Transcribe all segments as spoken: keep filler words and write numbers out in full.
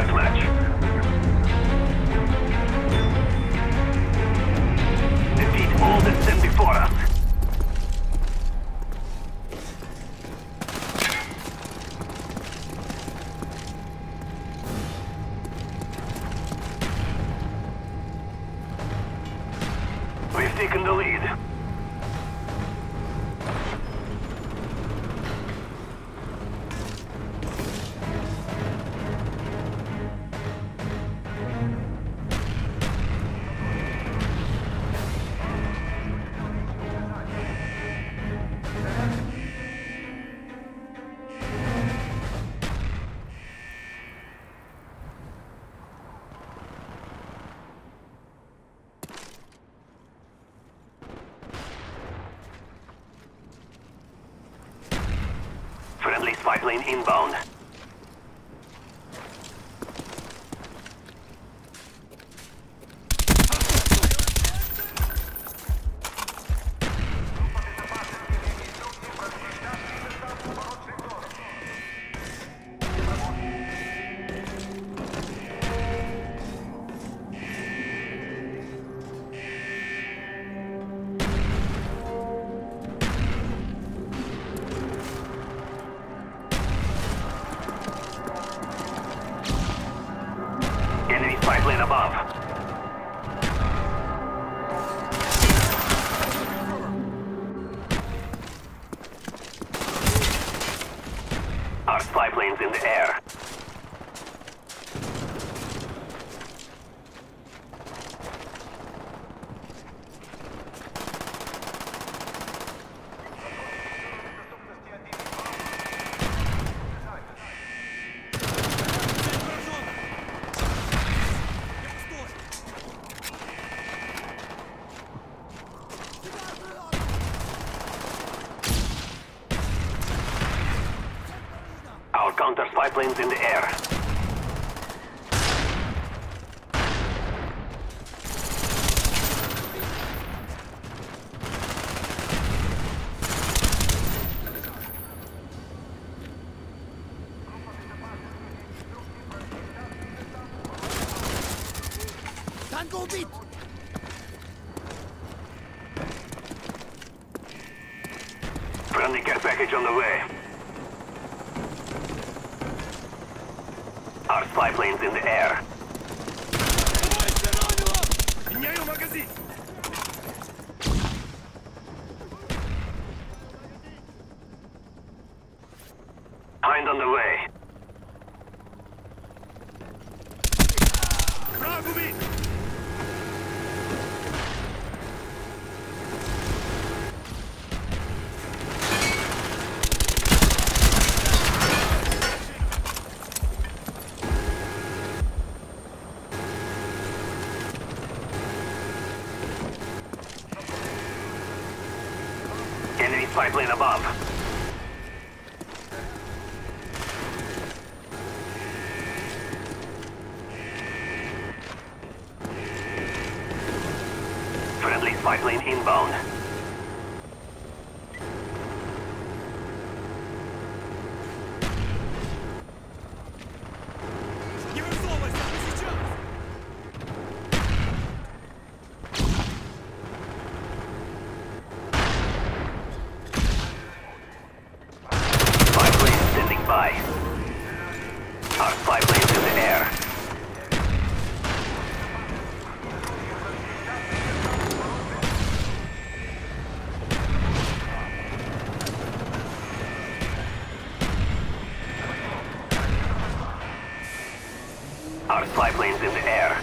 Deathmatch. Defeat all that stand before us. We've taken the lead. Friendly spy plane inbound. Enemy spy plane above. Our spy plane's in the air. Our counter spy plane's in the air. Tango beat! Friendly care package on the way. Our spy plane's in the air. Hind on the way. Enemy spy plane above. Friendly spy plane inbound. By. Our spy plane's in the air. Our spy plane's in the air.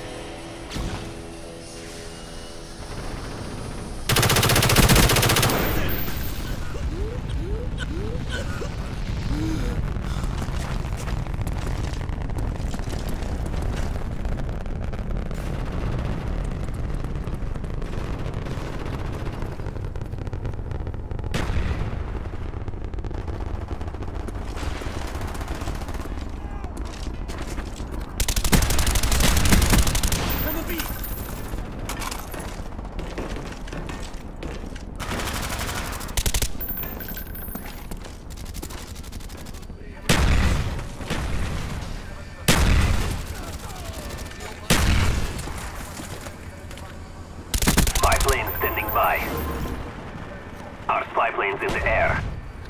plane standing by. Our spy plane's in the air.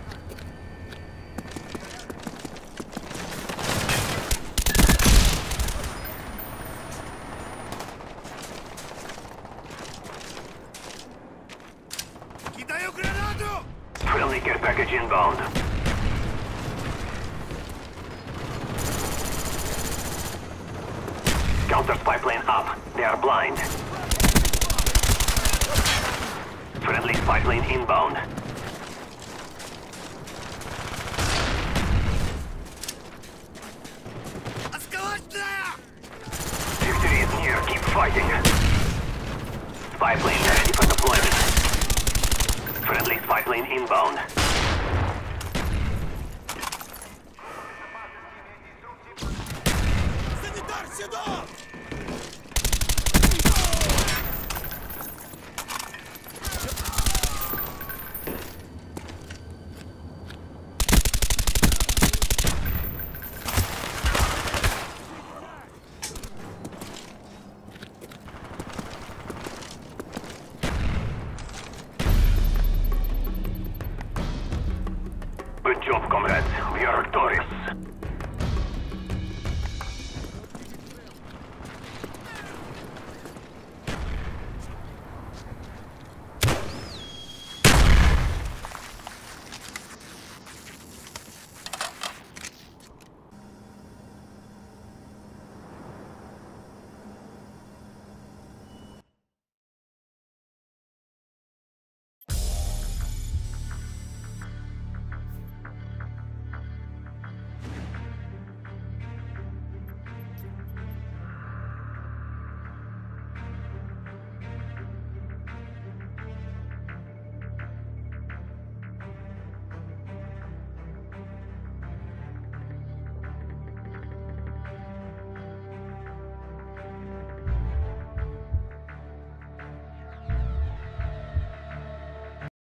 Кидаю гранату! Friendly care package inbound. Counter spy plane up. They are blind. Friendly spy plane inbound. Осколочная! Victory is near. Keep fighting. Spy plane ready for deployment. Friendly spy plane inbound. Санитар сюда! Good job, comrades. We are victorious.